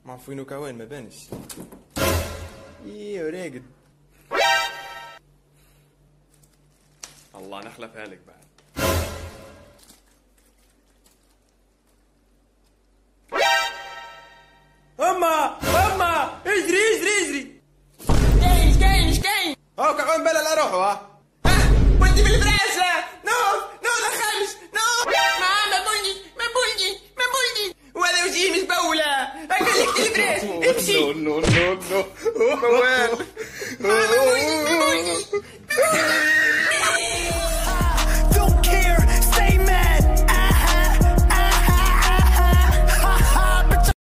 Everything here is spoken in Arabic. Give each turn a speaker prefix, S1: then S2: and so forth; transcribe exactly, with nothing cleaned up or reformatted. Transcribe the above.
S1: ما عرفوا وينو كوان ما بانش. ايه راقد. الله نخلفها لك بعد. اما اما اجري اجري اجري.
S2: كاين كاين كاين.
S1: هاو كعوان بلا لا روحوا ها.
S2: ها ولدي بالبراسة. نوف نوف الخامس نوف. ما ما بولني ما بولني ما بولني. ولا وجهي مش بولة. هكا لك البراس امشي.
S1: نو نو نو نو.
S2: ما بولني ما بولني.